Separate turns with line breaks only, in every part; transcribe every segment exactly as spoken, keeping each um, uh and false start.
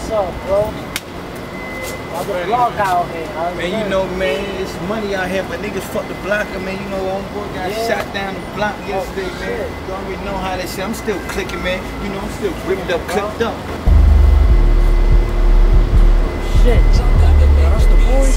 What's up, bro? I the block out here.
Man, you know, man, it's money out here, but niggas fuck the block. I mean, you know, homeboy got yeah. shot down the block yesterday, oh, man. Shit. You already know how that shit. I'm still clicking, man. You know, I'm still ripped up, clipped up.
Shit. That's the boys.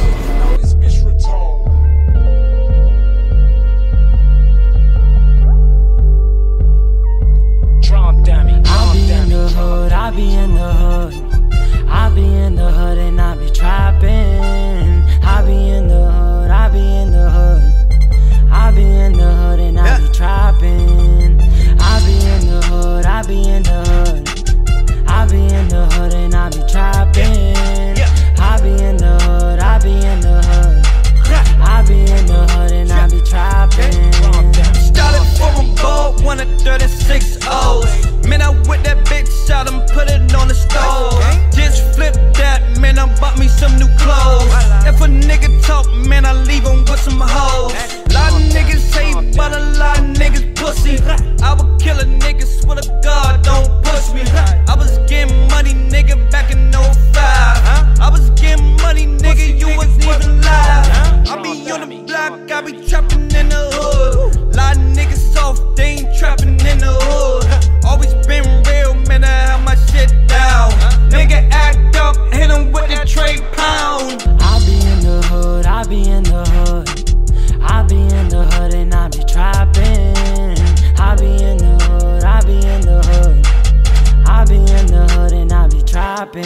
I be in the hood, I be in the hood and I be trapping. I be in the hood, I be in the hood, I be in the hood and I be trapping. I be in the hood, I be in the hood, I be in the hood and I be trapping. I be in the hood, I be in the hood, I be in the hood and I be trapping.
Started from a boat, one of thirty-six O's. Man, I whip that bitch out and put it on the stove. Just flip that, man, I bought me some new clothes. If a nigga talk, man, I leave him with some hoes. Lot of niggas hate, but a lot of niggas pussy. I would kill a nigga, swear to God, don't push me. I was getting money, nigga, back in oh five. I was getting money, nigga, you wasn't even live. I be on the block, I be trapping in the hood. Lot of niggas soft, they ain't trapping in the hood. Always been real, man, I have my shit down. Nigga act up, hit him with the trade pound.
I be in the hood, I be in the hood, I be in the hood and I be trapping. I be in the hood, I be in the hood, I be in the hood and I be trapping.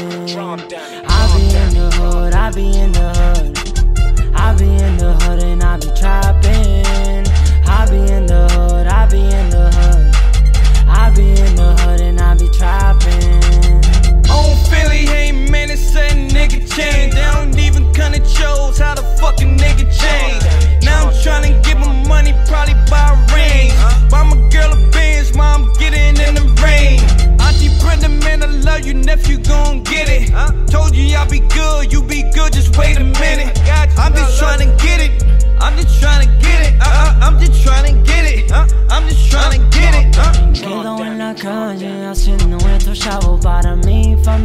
I be in the hood, I be in the hood, I be in the hood and I be trapping. I be in the hood, I be in the hood, I be in the hood and I be trapping.
On Philly, hey man, it's a nigga change. They don't even kinda chose how the fucking nigga change. Now I'm tryna get my money, probably buy a ring. Buy my girl a Benz, mom getting in the rain. Auntie Brenda, man, I love you, nephew, gon' get it. Told you y'all be good, you be good, just wait a minute. I'm just tryna get it, I'm just tryna get it. Uh, uh, I'm just tryna get it, uh, I'm just tryna get it. Uh.
Quedo en la calle haciendo esto, chavo, para mí, familia.